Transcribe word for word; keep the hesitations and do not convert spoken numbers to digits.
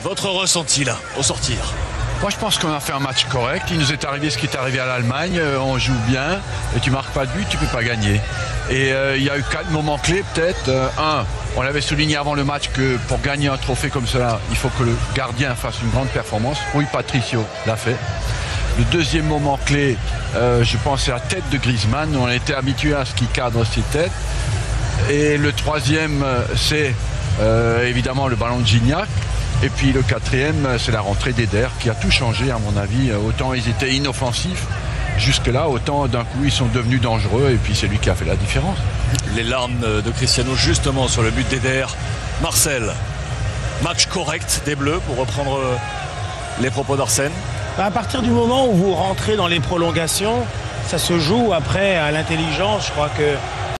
Votre ressenti là, au sortir? Moi, je pense qu'on a fait un match correct. Il nous est arrivé ce qui est arrivé à l'Allemagne. Euh, on joue bien et tu marques pas de but, tu peux pas gagner. Et euh, il y a eu quatre moments clés peut-être. Euh, un, on l'avait souligné avant le match que pour gagner un trophée comme cela, il faut que le gardien fasse une grande performance. Oui, Patricio l'a fait. Le deuxième moment clé, euh, je pense, c'est la tête de Griezmann. On était habitué à ce qu'il cadre ses têtes. Et le troisième, c'est euh, évidemment le ballon de Gignac. Et puis le quatrième, c'est la rentrée d'Eder qui a tout changé à mon avis. Autant ils étaient inoffensifs jusque-là, autant d'un coup ils sont devenus dangereux et puis c'est lui qui a fait la différence. Les larmes de Cristiano justement sur le but d'Eder. Marcel, match correct des Bleus pour reprendre les propos d'Arsène. À partir du moment où vous rentrez dans les prolongations, ça se joue après à l'intelligence. Je crois que